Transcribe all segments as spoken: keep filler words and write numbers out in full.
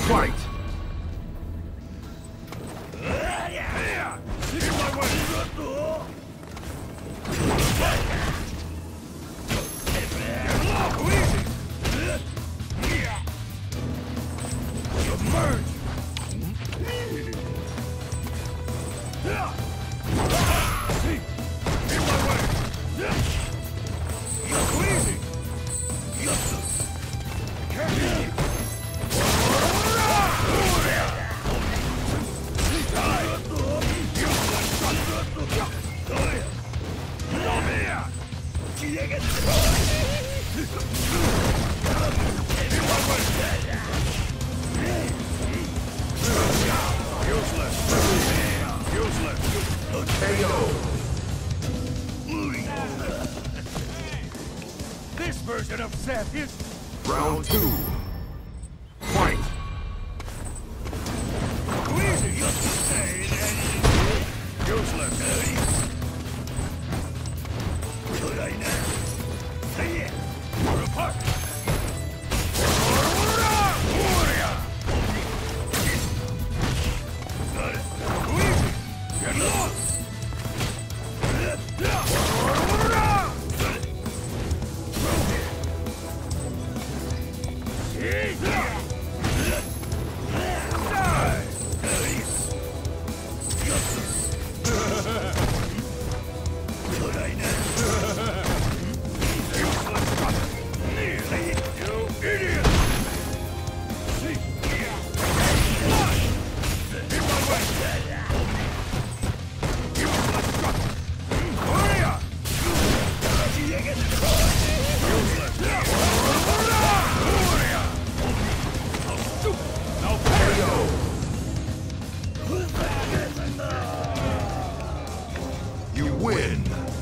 Fight! This version of Seth is... Round two. Fight! Easy! Useless! Could I now? Say it! We're apart! Got it! Easy! Get lost! You win!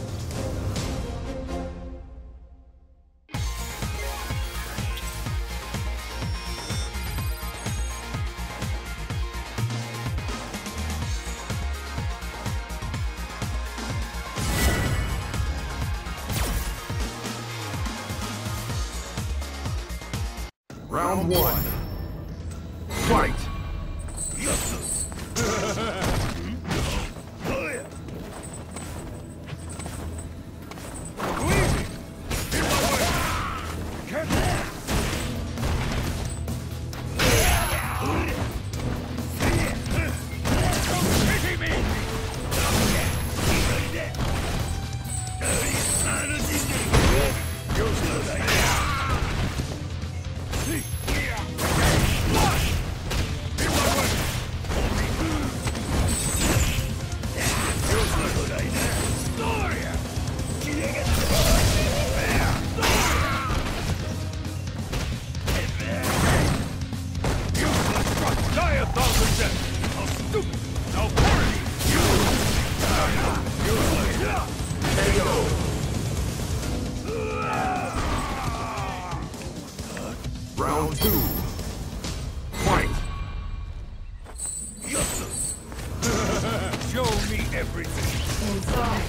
Round one. Fight! Round two. Fight! Show me everything! Inside.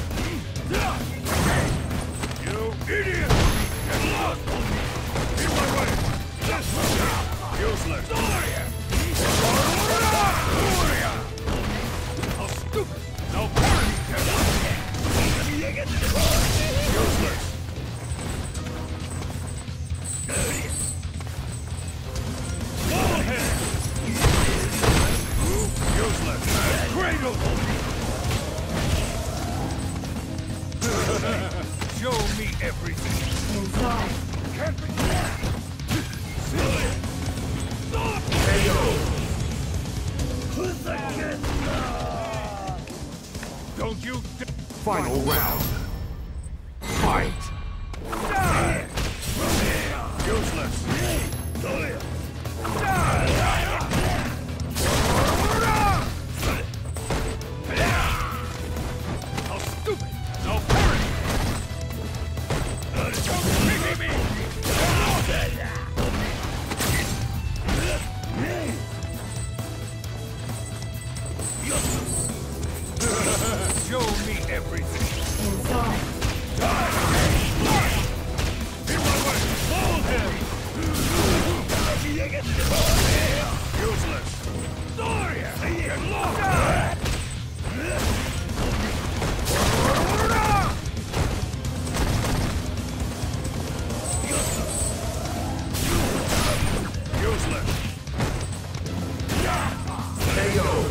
You idiot! Get lost! In my way! Useless! How stupid! No parry! Useless! Ballhead! Useless! Cradle! Show me everything! Inside. Can't be! Don't you d- Final round. Fight! die! Useless! Die! How stupid! No parry! Don't pity me! Show me everything! Inside. K O.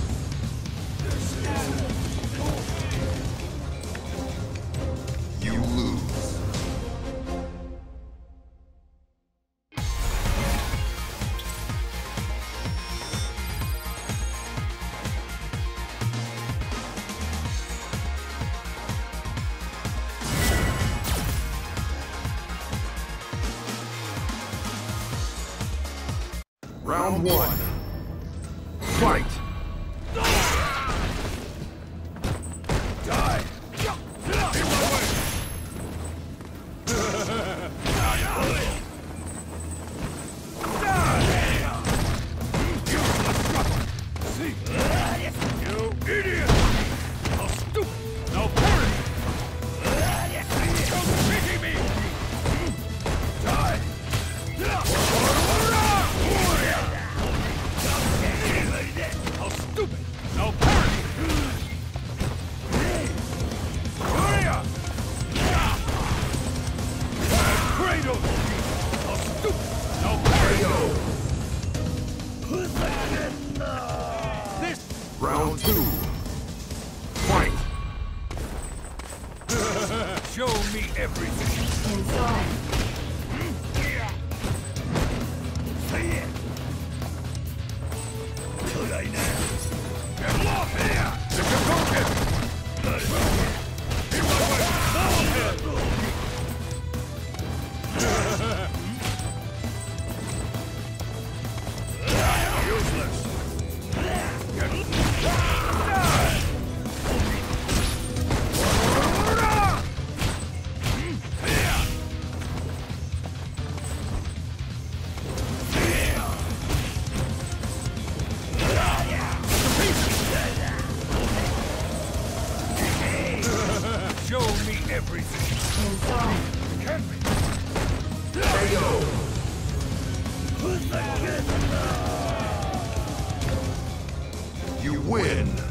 You lose. Round one. Fight! Die! In my way! See? You idiot! How stupid! No parry! Don't pity me! Die! How stupid! No parry! Cradle! How stupid! No parry! K O. This Round two. Fight! show me everything. Inside. Say it. Could I now? Get off here! It's a token! In my way! Follow him! Useless! Get... Show me everything. Inside. Can be. K O. You win.